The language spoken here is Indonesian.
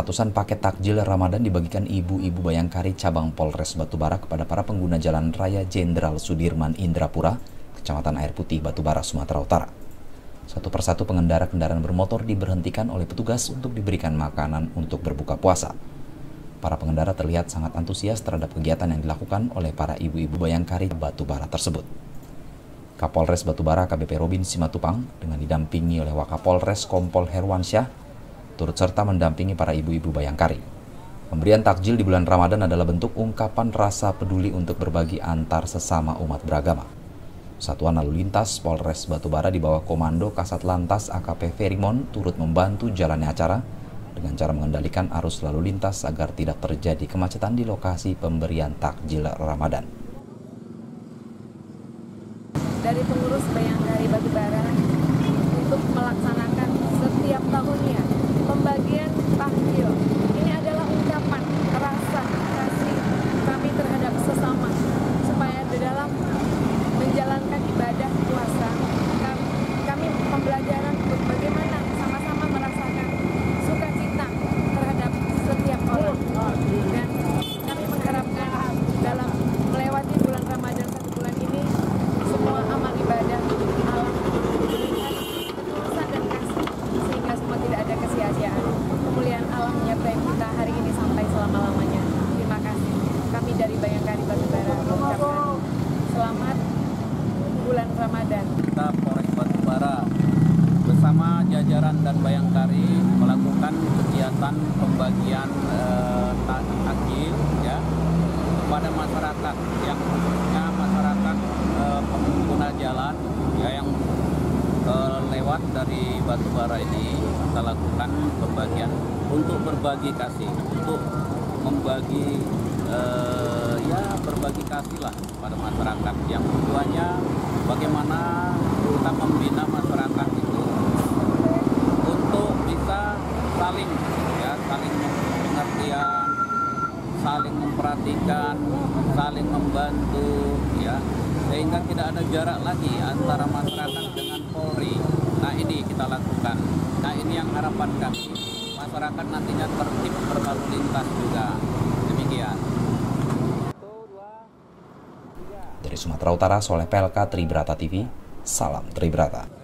Ratusan paket takjil Ramadan dibagikan ibu-ibu Bayangkari cabang Polres Batubara kepada para pengguna Jalan Raya Jenderal Sudirman Indrapura, Kecamatan Air Putih, Batubara, Sumatera Utara. Satu persatu pengendara kendaraan bermotor diberhentikan oleh petugas untuk diberikan makanan untuk berbuka puasa. Para pengendara terlihat sangat antusias terhadap kegiatan yang dilakukan oleh para ibu-ibu Bayangkari Batubara tersebut. Kapolres Batubara AKBP Robin Simatupang dengan didampingi oleh Wakapolres Kompol Herwansyah turut serta mendampingi para ibu-ibu Bayangkari. Pemberian takjil di bulan Ramadan adalah bentuk ungkapan rasa peduli untuk berbagi antar sesama umat beragama. Satuan Lalu Lintas Polres Batubara di bawah Komando Kasat Lantas AKP Ferimon turut membantu jalannya acara dengan cara mengendalikan arus lalu lintas agar tidak terjadi kemacetan di lokasi pemberian takjil Ramadan. Dari pengurus Bayangkari Batubara untuk melaksanakan setiap tahunnya pembagian takjil. Ini adalah ungkapan rasa kasih kami terhadap sesama supaya di dalam menjalankan ibadah puasa kami pembelajaran untuk bagaimana sama-sama merasakan sukacita terhadap setiap orang, dan kami mengharapkan dalam melewati bulan Ramadan satu bulan ini semua amal ibadah alam diberikan ketulusan dan kasih sehingga semua tidak ada kesia-siaan. Kemuliaan alam menyertai kita hari ini sampai selama-lamanya. Terima kasih. Kami dari Bayangkari Batubara mengucapkan selamat bulan Ramadan. Kita Polres Batubara bersama jajaran dan Bayangkari melakukan kegiatan pembagian takjil ya kepada masyarakat, yang khususnya masyarakat pengguna jalan ya yang lewat dari Batubara ini. Kita lakukan pembagian untuk berbagi kasih, untuk membagi berbagi kasih lah pada masyarakat, yang tujuannya bagaimana kita membina masyarakat itu untuk bisa saling pengertian, saling memperhatikan, saling membantu ya, sehingga tidak ada jarak lagi antara masyarakat dengan Polri. Nah, ini kita lakukan. Nah, ini yang harapan kami, masyarakat nantinya tertib berlalu lintas juga. Demikian. Dari Sumatera Utara, Soleh PLK, Tribrata TV, salam Tribrata.